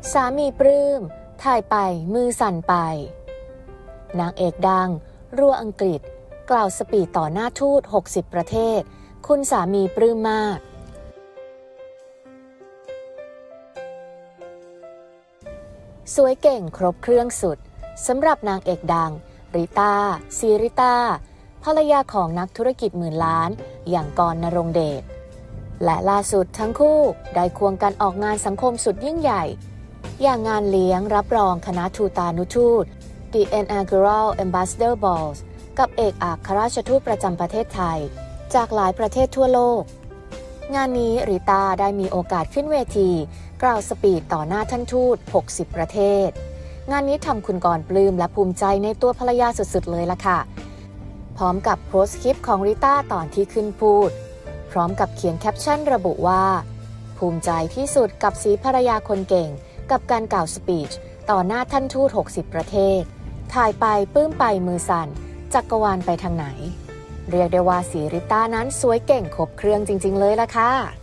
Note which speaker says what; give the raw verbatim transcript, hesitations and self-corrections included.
Speaker 1: สามีปลื้มถ่ายไปมือสั่นไปนางเอกดังรัวอังกฤษกล่าวสปีดต่อหน้าทูตหกสิบประเทศคุณสามีปลื้มมากสวยเก่งครบเครื่องสุดสำหรับนางเอกดังริต้าซีริต้าภรรยาของนักธุรกิจหมื่นล้านอย่างกรณ์ ณรงค์เดชและล่าสุดทั้งคู่ได้ควงกันออกงานสังคมสุดยิ่งใหญ่อย่างงานเลี้ยงรับรองคณะทูตานุทูต The Inaugural Ambassador Balls กับเอกอัครราชทูตประจำประเทศไทยจากหลายประเทศทั่วโลกงานนี้ริต้าได้มีโอกาสขึ้นเวทีกล่าวสปีดต่อหน้าท่านทูตหกสิบประเทศงานนี้ทำคุณกรณ์ปลื้มและภูมิใจในตัวภรรยาสุดๆเลยล่ะค่ะพร้อมกับโพสต์คลิปของริต้าตอนที่ขึ้นพูดพร้อมกับเขียนแคปชั่นระบุว่าภูมิใจที่สุดกับสีภรรยาคนเก่งกับการกล่าวสปีชต่อหน้าท่านทูตหกสิบประเทศถ่ายไปปลื้มไปมือสั่นจักรวาลไปทางไหนเรียกได้ว่าสีริต้านั้นสวยเก่งครบเครื่องจริงๆเลยล่ะค่ะ